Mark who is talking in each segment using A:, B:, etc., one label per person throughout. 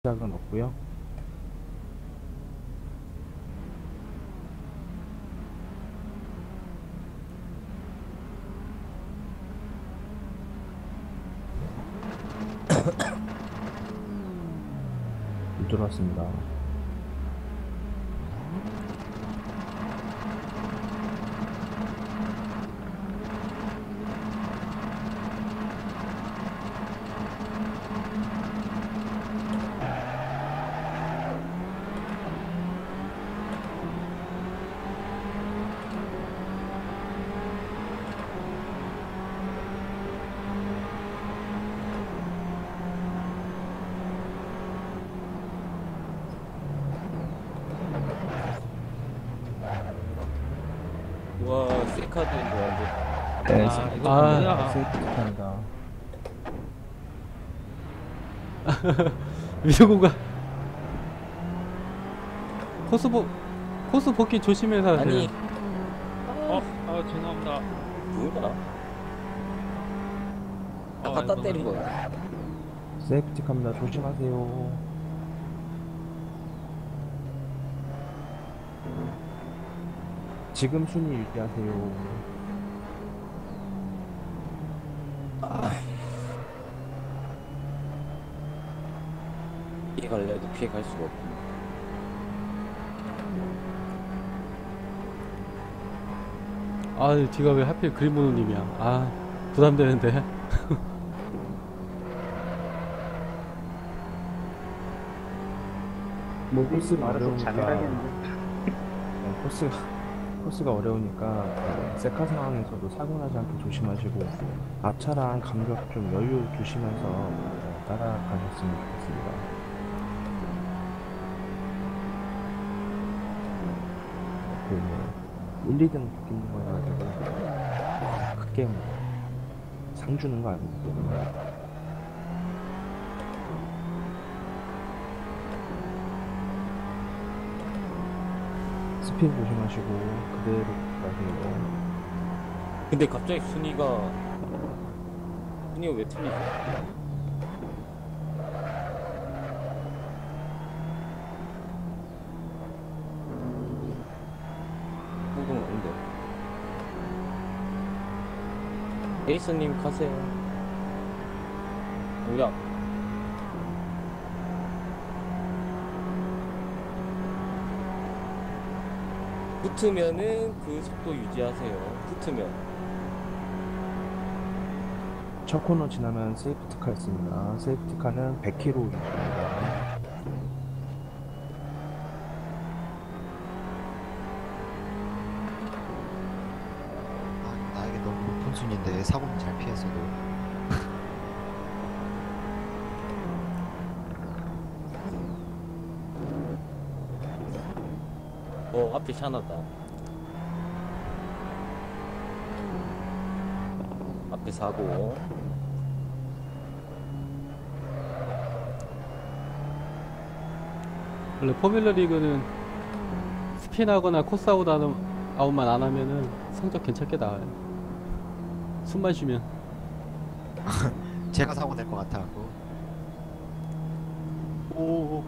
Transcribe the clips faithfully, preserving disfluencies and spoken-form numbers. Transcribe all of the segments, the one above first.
A: 시작은 없고요. 물 들어왔습니다.
B: 와, 셀카드인데 완전.
A: 네,
B: 아, 이거
C: 아.
B: 뭐야?
A: 세이프티카입니다.
C: 미소구가 코스 보 코스 복귀 조심해서 하세요.
B: 아니,
D: 어, 아 죄송합니다.
B: 뭐야? 아,
D: 어,
B: 갖다
D: 이거
B: 때린 거야.
A: 세이프티카입니다. 조심하세요. 지금 순위 유지하세요.
B: 피해갈래 해도 피해갈 수가 없고.
C: 아, 뒤가 왜 하필 그린모노님이야. 아, 부담되는데.
A: 뭐 코스가 어려우니까 네, 코스가 코스가 어려우니까 어, 세카 상황에서도 사고 나지 않게 조심하시고 앞차랑 간격 좀 여유 두시면서 어, 따라가셨으면 좋겠습니다. 그 일, 이 등 붙는 거라 가지고 크게 뭐 상 주는 거 아니기 때문에 스피드 조심하시고 그대로 가세요.
B: 근데 갑자기 순위가 순위가 왜 틀리지? 호동 아닌데. 에이스님 가세요. 뭐야? 붙으면은 그 속도 유지하세요. 붙으면.
A: 첫 코너 지나면 세이프티카 있습니다. 세이프티카는 백 킬로미터 유지입니다.
E: 아, 나에게 너무 높은 순위인데 사고는 잘 피했어도.
B: 어, 앞에 샤나다. 앞에 사고.
C: 원래 포뮬러 리그는 스핀하거나 코스아웃 아웃- 아웃만 안 하면은 성적 괜찮게 나와요. 숨만 쉬면.
E: 제가 사고 낼 것 같아갖고. 오.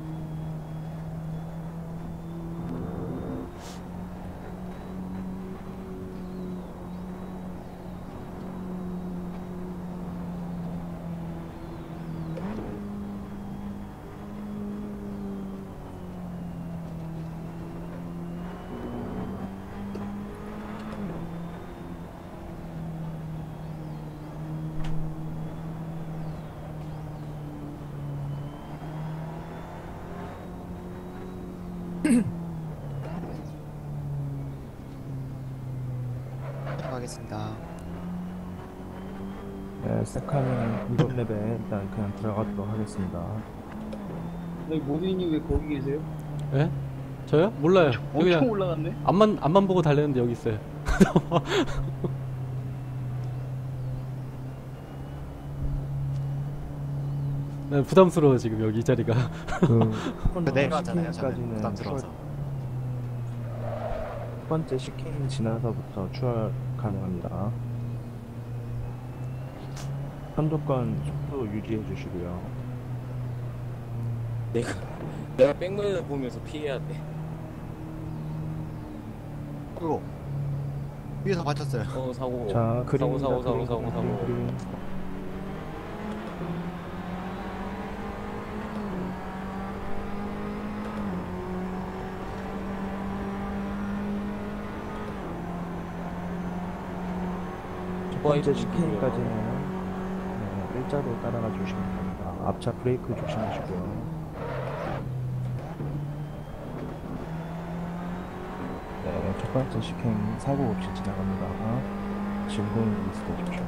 E: 들어가겠습니다.
A: 네, 세카는 이번 랩에 일단 그냥 들어가도록 하겠습니다.
D: 여기 모빈이 왜 거기 계세요?
C: 예? 저요? 몰라요. 여기
D: 엄청
C: 그냥
D: 올라갔네.
C: 앞만 앞만 보고 달렸는데 여기 있어요. 네, 부담스러워 지금 여기 이 자리가.
A: 그
E: 그 내려가잖아요. 저는
A: 시킹까지는
E: 부담스러워서.
A: 첫 번째 시킹 지나서부터 추월 가능합니다. 선두권 속도 유지해 주시고요.
B: 내가 내가 백면을 보면서 피해야 돼.
E: 그거 위에서 맞췄어요.
B: 어 사고.
A: 자, 그림
B: 사고 사고 사고 사고 사고.
A: 그림. 첫 번째 시케이까지는 네, 일자로 따라가 주시면 됩니다. 앞차 브레이크 조심하시고요. 네, 첫 번째 시행 사고 없이 지나갑니다. 즐거운 리스트 되십시오.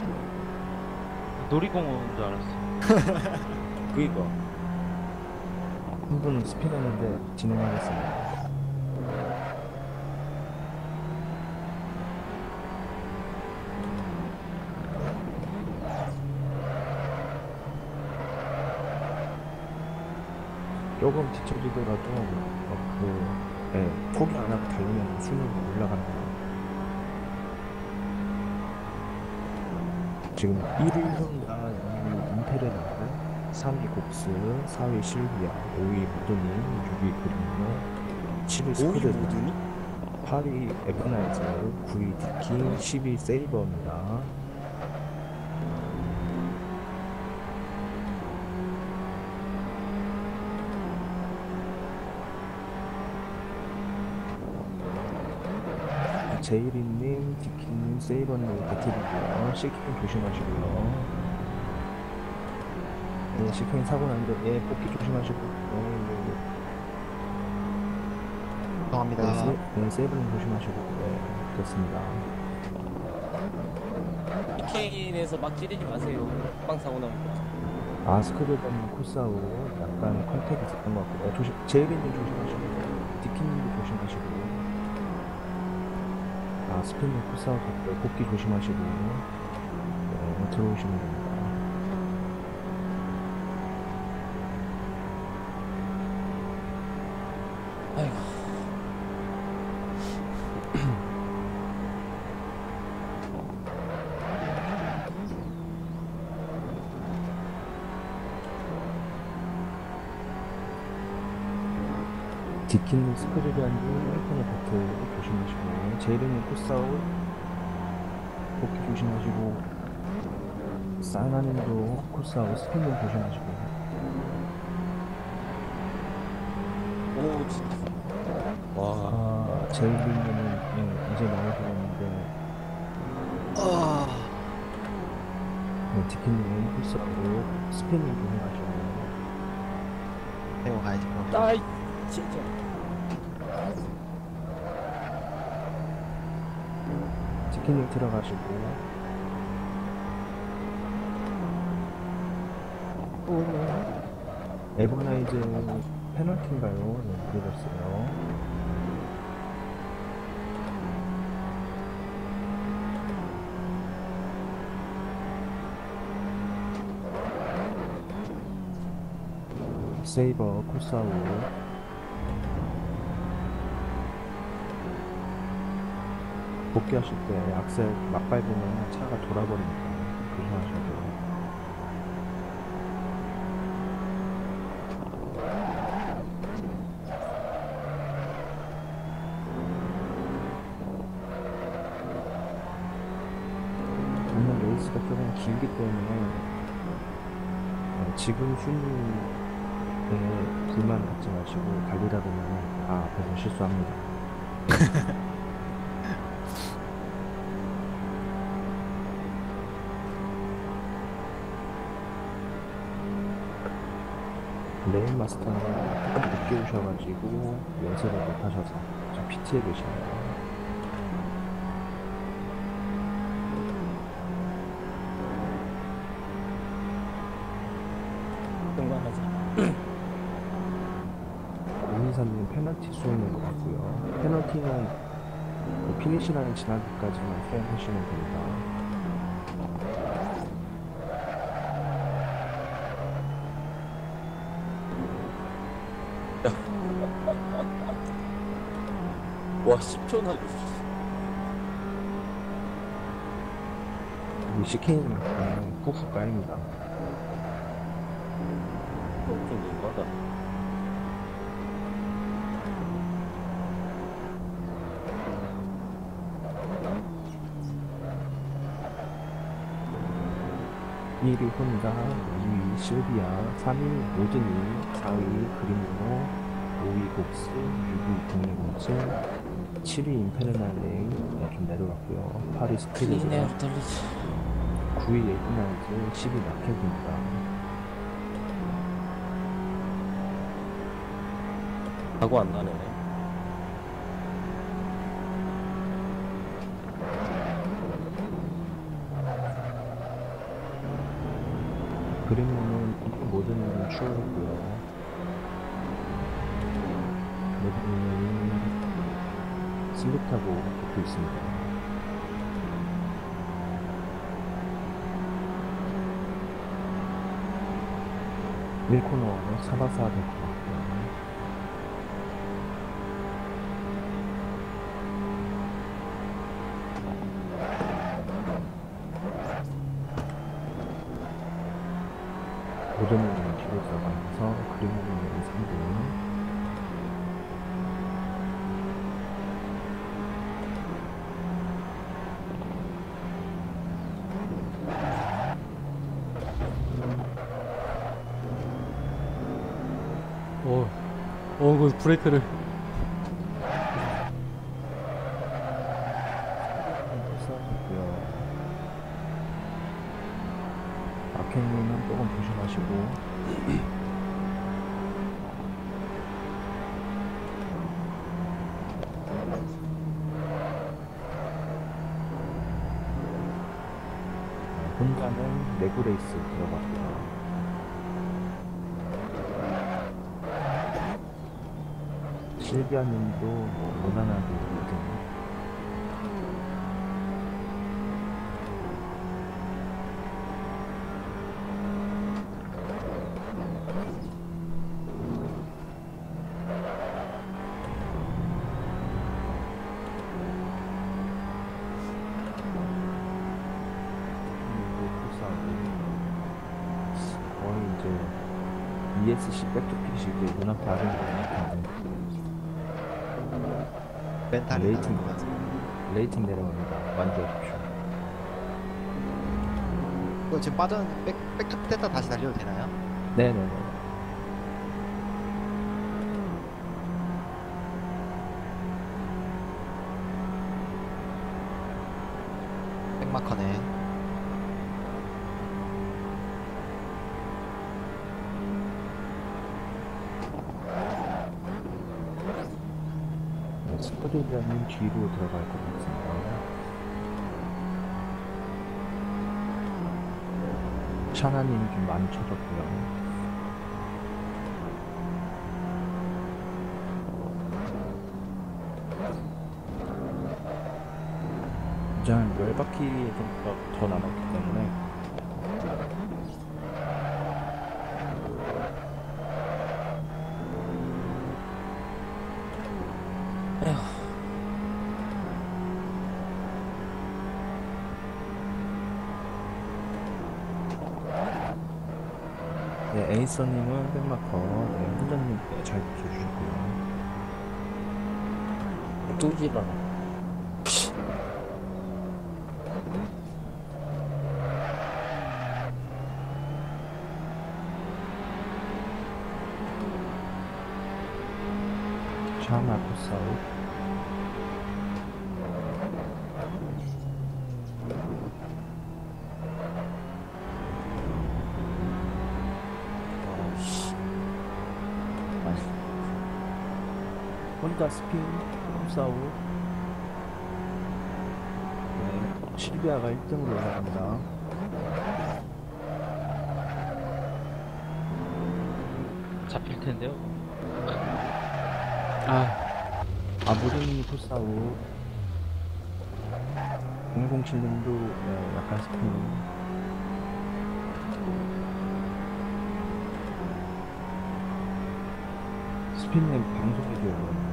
D: 놀이공원인 줄 알았어.
B: 그니까.
A: 한 분은 스피너인데 진행하겠습니다. 조금 뒤처지더라도 어, 그 네, 포기 안 하고 달리면 순위로 올라갑니다. 지금 일 위 현가, 이 위 인테레나드, 삼 위 곡스, 사 위 실비아, 오 위 모드니, 육 위 그린노, 칠 위
B: 오이
A: 스크레드,
B: 모드니?
A: 팔 위 에버나이즈, 구 위 디키, 십 위 세이버입니다. 제이리님, 디키님, 세이버님 배틀이고요. 시킹 조심하시고요. 네, 시킹 사고 났는데 예, 뽑기 조심하시고. 네, 네,
E: 죄송합니다.
A: 네. 네, 세, 네, 세이버님 조심하시고. 네, 됐습니다.
B: 피케인에서 막 찌르지 마세요. 빵 사고 나니까.
A: 아스크르던 코스아우 약간 컨택이 있었던 것 같고요. 조심, 제이리님 조심하시고. 디키님도 조심하시고. 아, 스피닝 코스아우 갔고요. 뽑기 조심하시고. 네, 들어오시면 됩니다.
B: 아이고.
A: 디키님 스크리비안님 일본의 배틀 조심하시고, 제이르님 코스아웃 복귀 조심하시고, 사이나님도 코스아웃 스피닝 조심하시고.
B: 오 진짜. 와.
A: 아, 제이르님은 예, 이제 나오시는데,
E: 아,
A: 네, 디키님 코스아웃 스피닝 조심하시고.
E: 내고 가야지. 그럼.
B: 아이 진짜.
A: 디키님 들어가시고. 또 에버나이즈 페널티인가요? 네, 그려졌어요. 세이버 코스아웃. 복귀하실 때 악셀 막 밟으면 차가 돌아버리니까 조심하셔야 돼요. 오늘 레이스가 조금 길기 때문에 어, 지금 순위에 불만 갖지 마시고 달리다 보면 아 앞에서 실수합니다. 레인 마스터는 조금 늦게 오셔가지고 연습을 못하셔서 저 피티에 계시네요.
B: 건강하자.
A: 오인사님 페널티 수행인 것 같고요. 페널티는 그 피니시 라인 지나기까지만 수행하시면 됩니다.
B: 와 십 초 나고.
A: 이 시케이는 푹푹 까입니다.
B: 좀 너무하다.
A: 일 위 혼자, 이 위 실비아, 삼 위 모드니, 사 위 그림노, 오 위 곡스, 육 위 공이공칠, 칠 위 임페르날레이 네, 좀 내려갔고요. 팔 위 스피릿,
B: 클리네어 떨리지.
A: 구 위 에이드나이즈, 십 위 마켓입니다.
B: 사고 안 나네.
A: 그림노는 모드니는 추월했고요. 모드니는 슬립하고 붙고 있습니다. 일 코너 사바사 될 것 같고요. 모드는 뒤로 들어가면서 그림노는 삼 분,
C: 어, 어, 그 브레이크를.
A: 써주고요. 마켓님은 조금 조심하시고. 네, 혼자는 레그레이스 들어갔고요. 실비아님도 뭐 무난하게 이등. 거의 이제 이에스씨 백투핏이 이제 눈앞에 아른 것 같은데
E: 멘탈이
A: 레이팅.
E: 나가면서
A: 레이팅 내려갑니다. 만져주십시오.
E: 이거 지금 빠져 백 백투 뗐다 다시 달려도 되나요?
A: 네네네.
E: 백마커네.
A: 스쿼드라는 뒤로 들어갈 것 같습니다. 샤나님이 좀 많이 쳐졌고요. 이제 한 열 바퀴 정도 더 남았기 때문에 네, 에이서님은 백마커, 네, 혼자님 잘 붙여주셨고요.
B: 뚜지라.
A: 샤나 코사우. 혼자 스핀, 홈사우. 네, 실비아가 일 등으로 올라갑니다.
D: 잡힐 텐데요.
C: 아,
A: 아무리니 코사우. 공공칠님도 네, 약간 스핀. 스핀님 방송해줘요.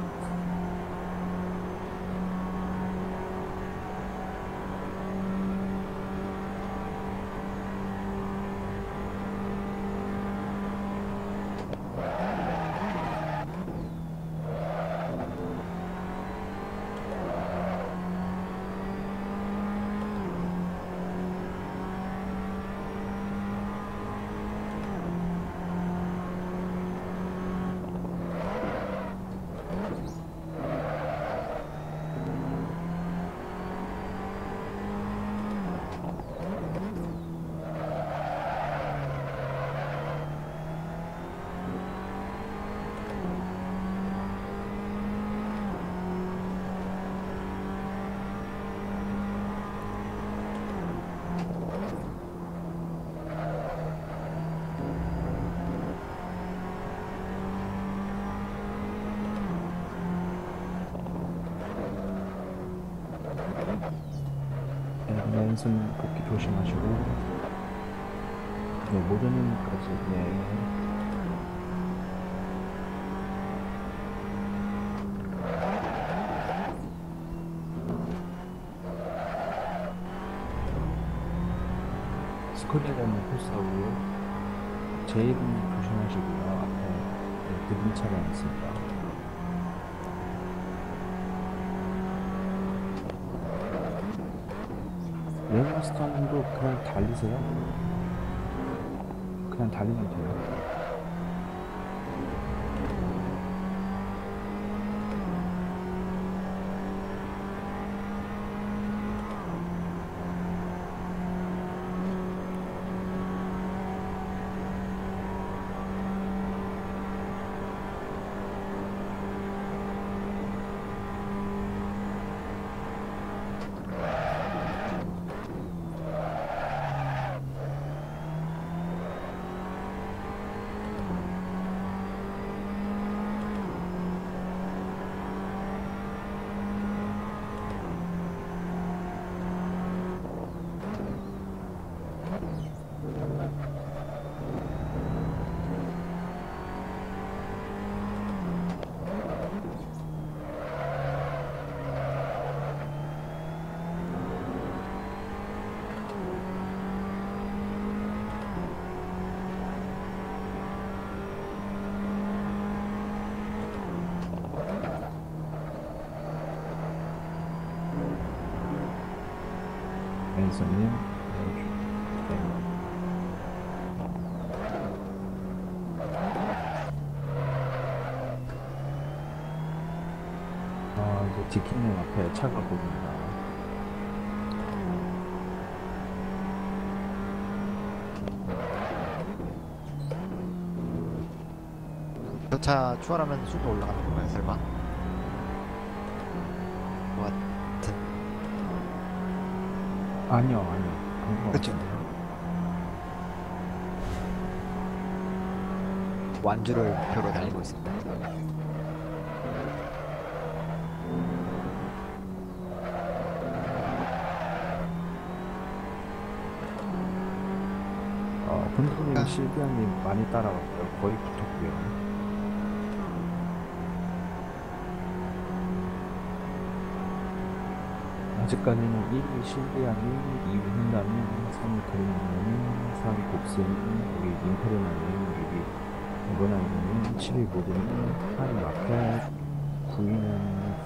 A: 랜슨 복귀 조심하시고. 네, 모든님까지. 네. 스코리아는 코스하고요. 제일은 조심하시고요. 앞에 네, 느린 차가 있습니다. 레이마스터님도 그냥 달리세요. 그냥 달리면 돼요. 랜서님. 네. 아, 이제 디키님 앞에 차가 보입니다.
E: 저 차 추월하면 속도 올라가는 건가요, 설마? 뭐 같은.
A: 아니요, 아니요. 그런 거
E: 그쵸.
A: 같은데요.
E: 완주를 목표로 달리고 있습니다.
A: 어, 본부님, 실비아님 많이 따라왔고요. 거의 붙었고요. 아직까지는 일 위 실비아님, 이 위 훈다님, 삼 위 그린님, 사 위 곡스님, 오 위 임페르나님, 육 위 에버나이님, 칠 위 모드님, 팔 위 마켓, 구 위는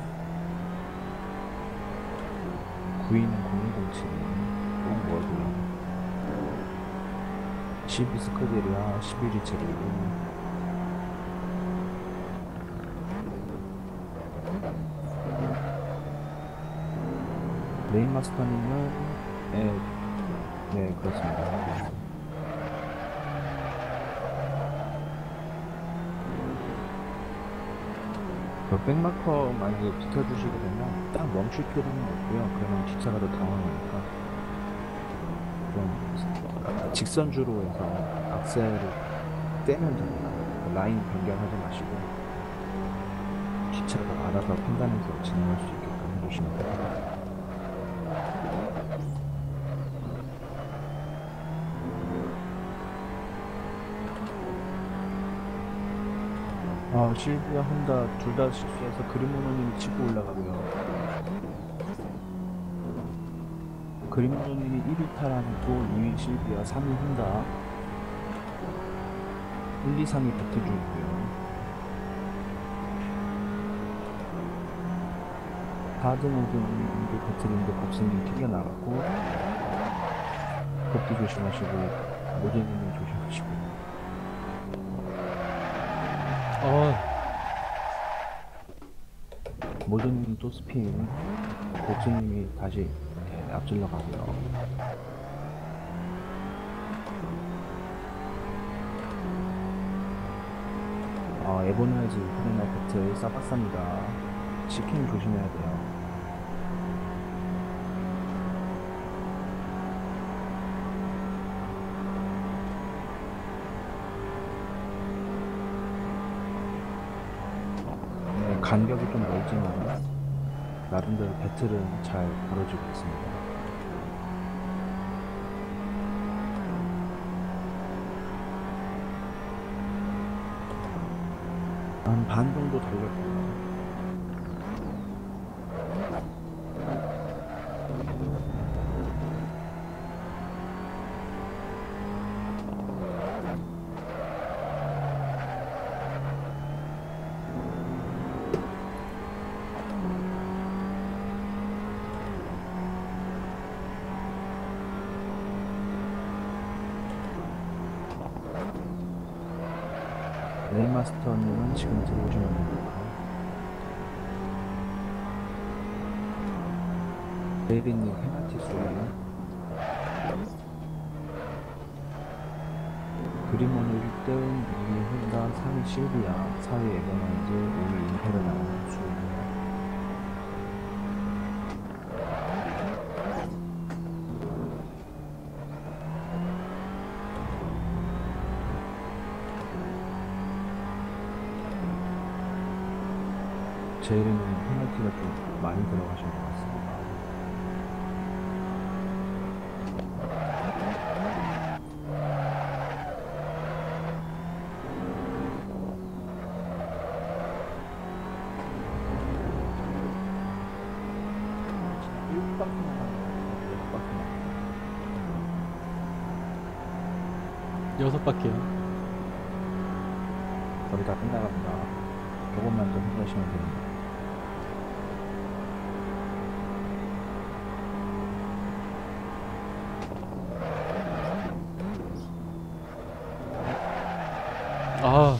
A: 구 위는 공일공칠님, 또 뭐고요. 십 위 스커디리아, 십일 위 제리고. 레인마스터님은 네, 네 그렇습니다. 그 백마커 만약에 비켜주시게 되면 딱 멈출 필요는 없고요. 그러면 뒷차가 더 당황하니까 좀 직선주로 해서 악셀을 떼면 됩니다. 라인 변경하지 마시고 뒷차가 알아서 판단해서 진행할 수 있게끔 해주시면 됩니다. 아, 실비아, 혼다 둘 다 실수해서 그림모노님이 치고 올라가고요. 그림모노님이 일 위 타라니고, 이 위 실비아, 삼 위 혼다, 일, 이, 삼 위 배트 중이고요. 하드모드님도 배트님도 복수님 튕겨나갔고, 복귀 조심하시고, 모델님 조심하시고.
C: 어,
A: 모드님 또 스핀, 복수님이 다시 네, 앞질러 가고요. 어, 에보나이즈 프레나 배틀 싸봤습니다. 치킨 조심해야 돼요. 네, 간격이 좀 멀지만 나름대로 배틀은 잘 벌어지고 있습니다. 한 반 정도 달렸고요. 레이마스터님은 지금 들어오시면 됩니다. 레이리님 페나티스예요. 그리모노 일 등, 이 위 혼다, 삼 위 실비아, 사 위 에버나이즈, 오 위 인페르나 수입니다. 제일은 페널티가 좀 많이 들어가신 것 같습니다. 일곱 바퀴나 가는 여섯 바퀴나.
C: 여섯 바퀴요.
A: 거의 다 끝나갑니다. 조금만 더 힘내시면 됩니다.
C: 아,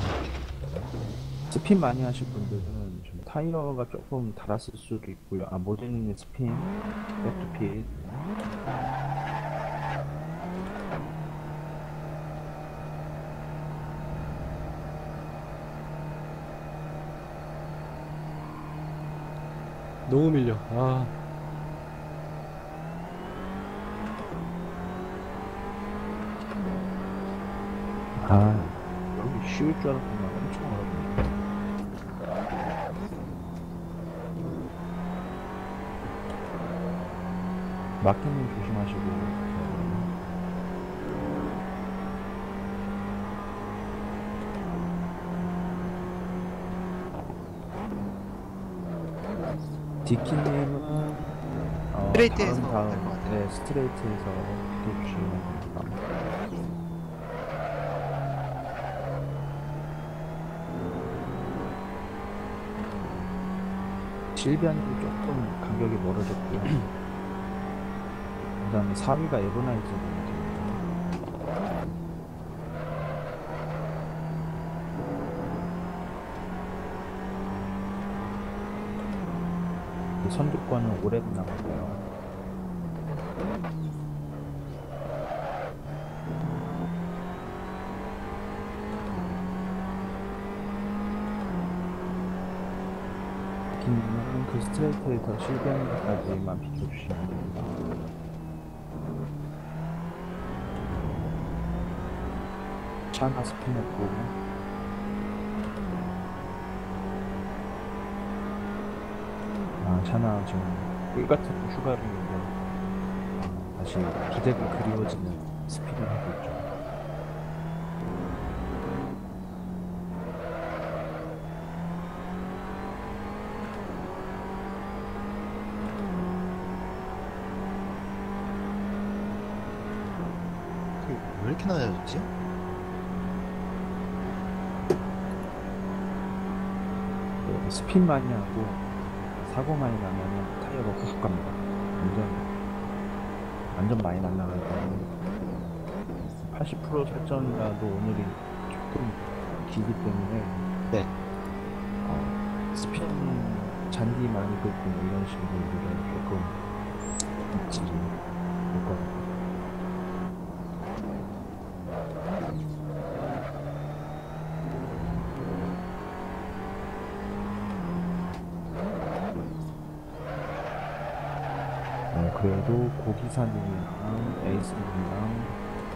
A: 스핀 많이 하실 분들은 좀 타이어가 조금 닳았을 수도 있고요. 아, 모든 스핀, 백투핏.
C: 너무 밀려. 아,
A: 아, 여기 쉬울 줄 알았더니 엄청 어렵네. 마켓님 조심하시고. 디키님은 어,
E: 스트레이트에서
A: 다음 다음
E: 될것 같아요.
A: 네 스트레이트에서 비켜주시면 됩니다. 실비안도 조금 간격이 멀어졌고요. 그 다음에 사 위가 에버나이트입니다. 선두권은 오래도 남았고요. 김님은 그 스트레이트에서 실비안까지만 비켜주시면 됩니다. 샤나 스피냈고 아, 샤나 지금 꿀같은 휴가를 있는데 아, 다시 기대가 그리워지는 스피드를 하고 있죠.
E: 왜 이렇게 낮아졌지?
A: 네, 스핀 많이 하고 사고 많이 나면 타이어가 훅 갑니다. 완전 완전 많이 날아갈 때는 팔십 퍼센트 설정이라도 오늘이 조금 길기 때문에
E: 네.
A: 어, 스핀 잔디 많이 긁고 뭐 이런 식으로 조금 입질이 올 거예요. 네, 그래도 고기사님이랑 에이스님이랑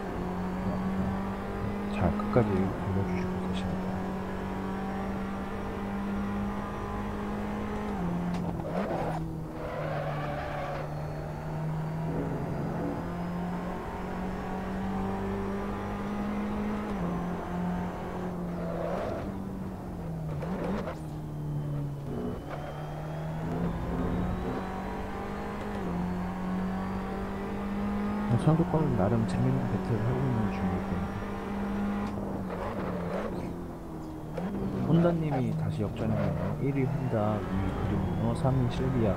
A: 어, 잘 끝까지 불러주시고 계십니다. 선두권은 나름 재밌는 배틀을 하고 있는 중이고 혼다님이 다시 역전했네요. 일 위 혼다, 이 위 그리고 삼 위 실비아,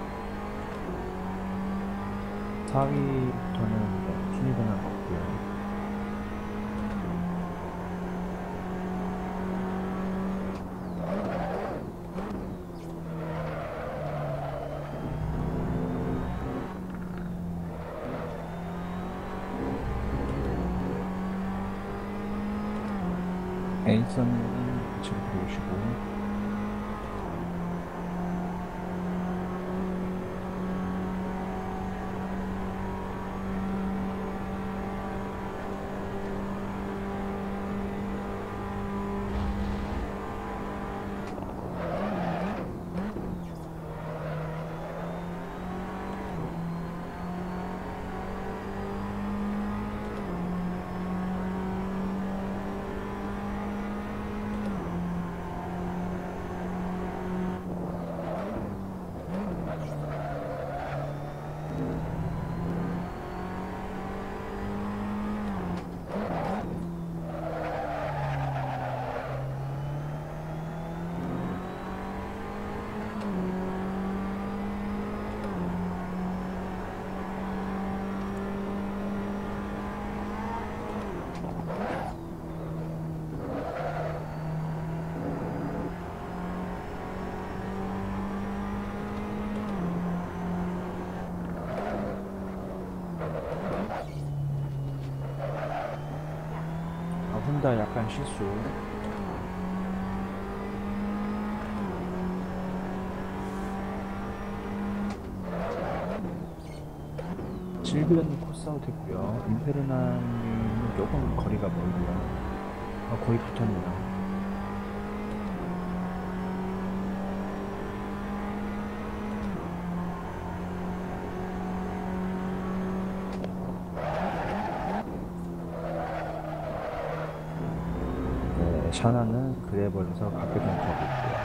A: 사 위부터는 순위 변화 없고요. 에이선은 지금 들어오시고 아, 혼다 약간 실수. 실비아님 코스아웃 했고요. 인페르나님은 조금 거리가 멀고요. 아, 거의 붙었네요. 네, 샤나는 그래버려서 각계 정차하고 있고요.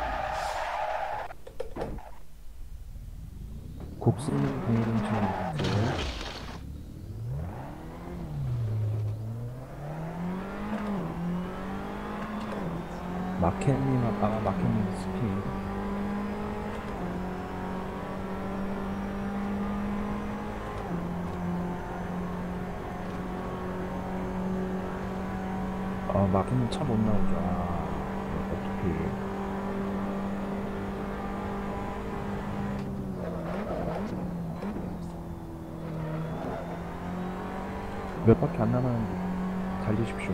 A: 곱슬님 공이름 치는 마켓님, 아, 마켓님 스피드. 아, 마켓님 차 못 나오죠. 아, 어떻게. 몇 바퀴 안 남았는데 달리십시오.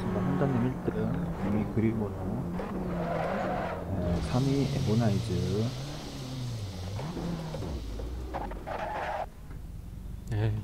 F: 반갑습니다. 혼자님 일 등, 이 위 그리모노, 네, 삼 위 에모나이즈.
C: 에이.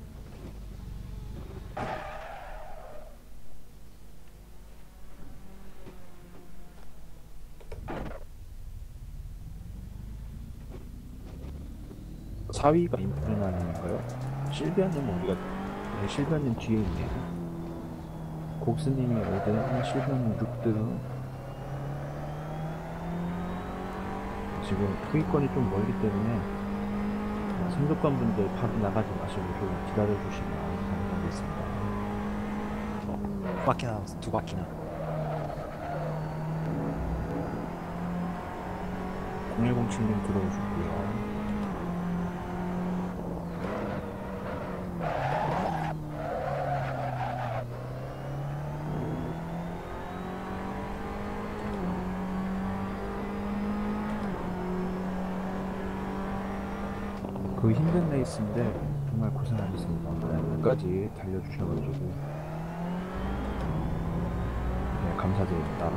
F: 사 위가 인프르나님인가요? 실비아님 어디가, 네, 실비아님 뒤에 있네요. 곡스님이 오 등, 실비아님 육 등. 지금 후위권이 좀 멀기 때문에 상급관 분들 바로 나가지 마시고 좀 기다려주시면 감사하겠습니다.
E: 두 바퀴 남았어. 두 바퀴나.
F: 공일공칠님 들어오셨고요. 그 힘든 레이스인데 정말 고생하셨습니다. 네, 끝까지 달려주셔가지고 네, 감사드립니다.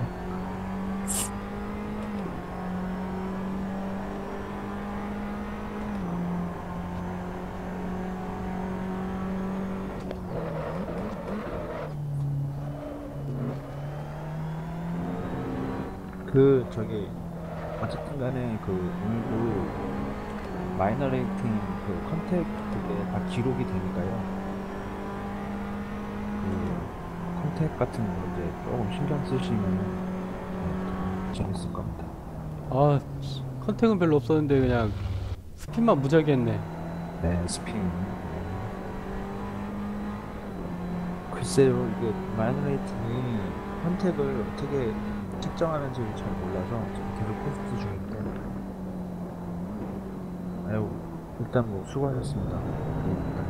F: 그 저기 어쨌든 간에 그 오늘도 마이너 레이팅 그 컨택 그게 다 기록이 되니까요. 그 컨택 같은 거 이제 조금 신경 쓰시면 네, 재밌을 겁니다.
C: 아, 컨택은 별로 없었는데 그냥 스핀만 무지하게 했네.
F: 네, 스핀. 글쎄요, 이게 마이너 레이팅이 컨택을 어떻게 측정하는지를 잘 몰라서 지금 계속 테스트 중인데. 아유, 일단 뭐 수고하셨습니다. 네,